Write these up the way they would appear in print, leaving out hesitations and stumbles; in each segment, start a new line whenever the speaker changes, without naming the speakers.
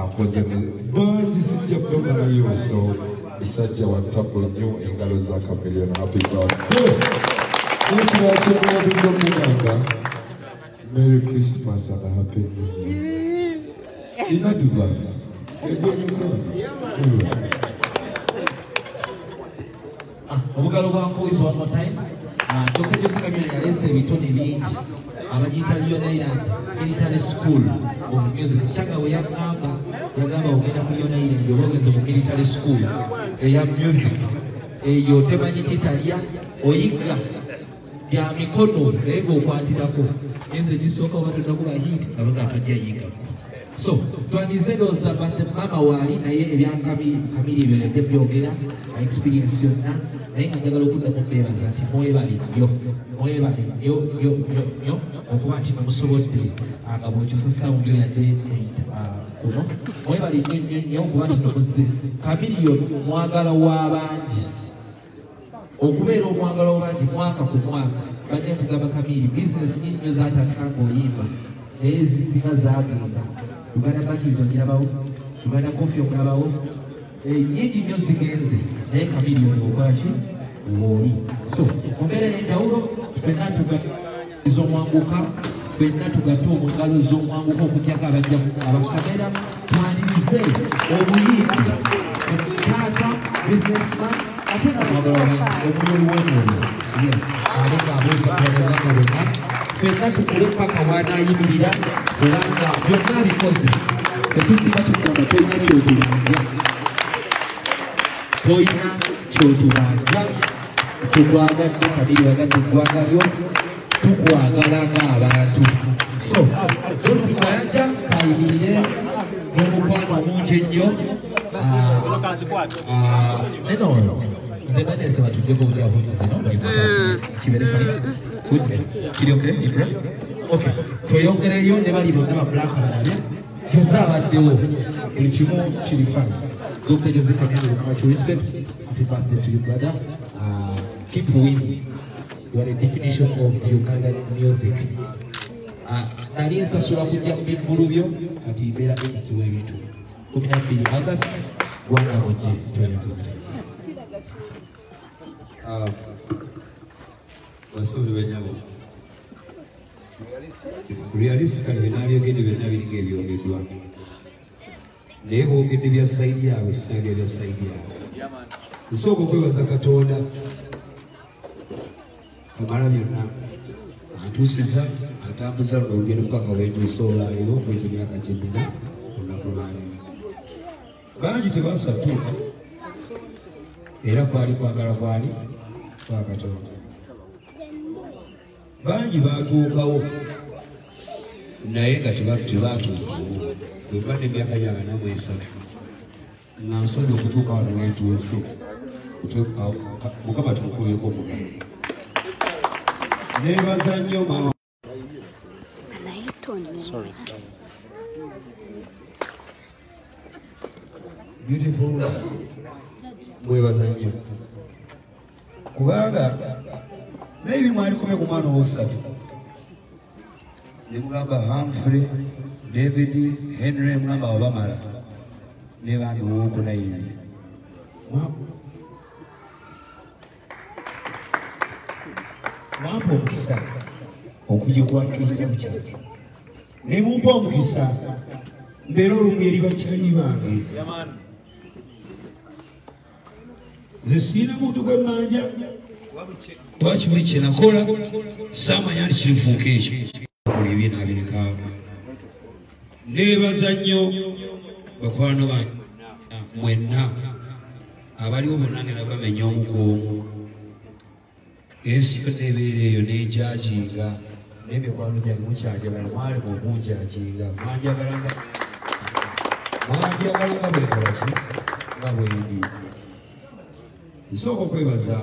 akoze bangi sijja kudoga nayo so isajja watapo nnyo engalo za Chameleone. Happy birthday. Merry Christmas and a happy New Year. In advance.
Omugalo gwa Mpozi one more time. Dr. Joseph Chameleone yalese ebitone bingi abagiyita Leonard Military School of Music. Changa we yagamba ogenda ku Leonard yobogeze mu Military School eya music. Eyo temanyi kitalya oyiga bya mikono ego okwatirako enze gisooka obatunda kuba hit abaga atajja yiga. So twandizedoza but mama wali naye ebyankamiri byogera experience yonna naye nga njagala okudda mu beebaza nti mwebale nnyo okuba nti nomusobodde nga bw'okyusa sound yadde kuno mwebale nnyo okuba nti nomuze Chameleone mwagala w'abangi okubeera omwagala w'abangi mwaka ku mwaka badde kugaba Chameleone business nyingi zatandika ng'oyimba naye zisinga zagenda Uganda batteries ongerabawo Uganda coffee okulabawo nyingi nnyo zigenze naye Chameleone okola ki woli so ombeera y'enjawulo ffenna tugaiza omwanguka ffenna tugatte omungalo z'omwanguka okutyako abakamera twanirize obuyingi taata businessman ate nga omulolu yes alenga aboozakolagana bonna ffenna tukule paka wanayimirira kubanga byonna bikoze tetusiba tugamba tolina kyotubanja tugwagadde Chameleone wagaze eggwanga lyo tukwagala ng'abantu so zozimayanja kayimirire n'omukwano mungi ennyo neno nze banese batuddeko bulya huti zino kibere fani huti kiri okay ibra okay tweyongereyo ne bali bonna ba black balabe tuzabaddewo buli kimu kiri fani. Dr. Joseph Chameleone, with much respect, happy birthday to you, brother. Keep winning. You are a definition of Ugandan music. Nalinsa sura kujja mu bivulubyo kati ibeera MC w'ebintu 12 August gwana mujje tuyanze.
Wasuli wenyabo. Realistically binabyogedde byonna biringa ebyogeddwa. Naye boogedde bya sayidi yaabwe sinage bya sayidi yaabwe. Nsooka okwebaza Katonda amala byonna antuusiza atambuza luno olugendo paka wentuusa olwaleero okweza emyaka gyennina olunaku lwaleero. Bangi tebasatuuka era kwali kwagala kwani kwa Katonda. Bangi batuukawo naye nga tebatuukawo bwembadde emyaka gyange namwesatu nga nsonda okutuuka wano wetuuse Mukama tumukubeeko omugano. Neebaza nnyo mama. Beautiful. Mwebaza nnyo kubanga maybe mwali kumwe ku mwana owosatu ne mugamba Humphrey, David, Henry mulamba wabamala ne bandi wokunayinze mwampa omukisa okugikuwaka ekitabo kyange ne mumpa omukisa mbeera olumu eri bakyali bange. Nze sirina muntu gwemmanja lwaki buli kye nakola saamanya nti kirifuuka ekyo ebyena abirekawo. Neebaza nnyo bakwano bange mwenna abaliwo bonna ngenda bamenya omukuumu ensi yonna ebeera eyo nenjaginga n'emikwano gyange mukyanjagala mwalema okunjaginga mwanjagala nga bwekolaki nga bwendi. Nsooka okwebaza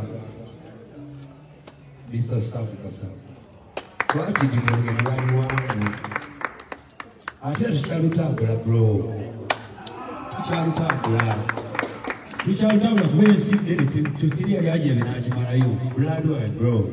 Mr. Safu Kasafu twakigita olugendo lwali wangu ate tukyalutambula bro tukyalutambula kuba ensi tetiri yali ajebe nakimalayo bloodwine bro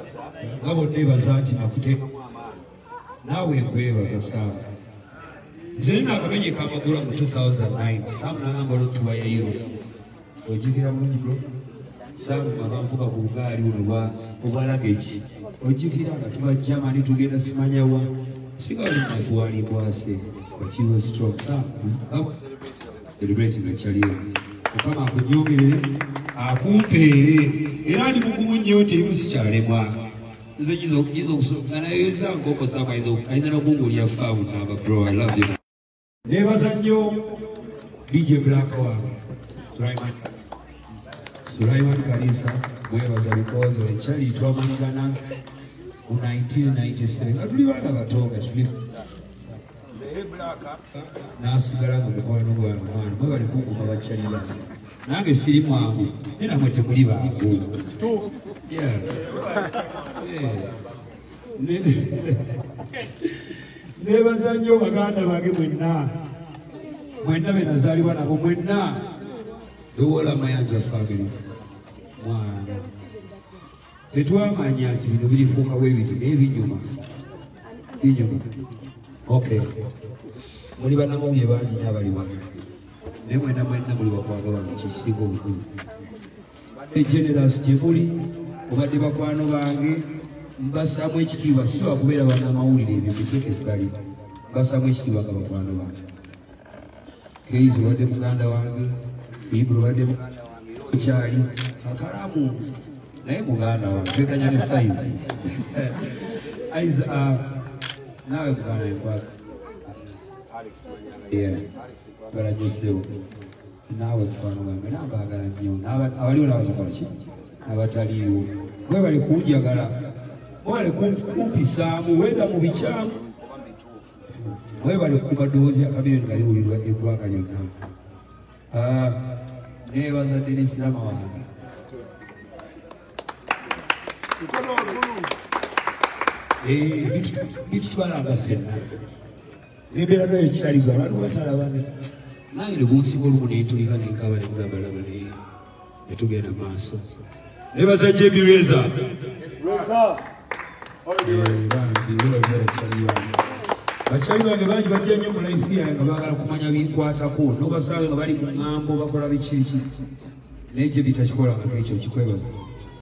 nga bonneebaza nti nakuteekamu amaanyi naawe nkwebaza Safu Zena akamenye kamagula mu 2009 Sam n'agamba olutuwa ya Europe ojjukira bulungi bro Sam abankuba ku bugaali buno obwa luggage ojjukira nga tuba Germany tugenda simanyawa sigali nakuwalibwase but he was strong Sam celebrating a Chameleone okama akunyongerere akumpeere era ndi mugumu nnyo terimu sikyalemwa izo kusogana yeza ngoko Sam ayina n'okungulya faamu n'aba bro I love you nebaza nnyo DJ Black wange Sulaiman Kalisa mwebaza because ekyali twamanyigana mu 1997 nga tuli baana batonga tuli nasigala mu mukwano gwange mwana mwe bali kunguka bakyalira nange siri mwangu nena mwe temuli baabo nebaza nnyo baganda bange mwenna be nazaalibwa nabo mwenna ewola mayanja family mwana tetwamanya nti bino birifuukawo ebiti naye binyuma okay muli bannamawulire bangi nyo abali wano naye mwenna muli bakwano bange kisinga obukulu badde generous gye muli obadde bakwano bange mbasaamu ekitiibwa si wakubeera bannamawulire ebyo biteeke ebbali mbasaamu ekitiibwa nga bakwano bange Keizi wadde muganda wange Ibro wadde muganda wange okyali akalamu naye muganda wange twekanya ne size nawe muganda yenkwaka balajesewo naawe mukwano wange nambaagala nnyo abaliwo n'abasokola ki abataliiwo mwe bali kunjagala mwebale kumpisaamu wenda mu bikyamu mwebale kuba ddoboozi ya Chameleone nga liwulirwa eggwanga lyonna neebaza Denisirama wange bitutwalanga ffenna nembeera no ekyaliza abantu batalabane naye ne bunsiba olumu nentulika nenkaba nemugamba laba naye netugenda maaso nebaza jebireza bakyali bange bangi bajja nnyo mu life yange nga baagala kumanya binkwatako nobasaawe nga bali mu ŋŋambo bakola bikiki naye gye bitakikolangako ekyo kikwebaza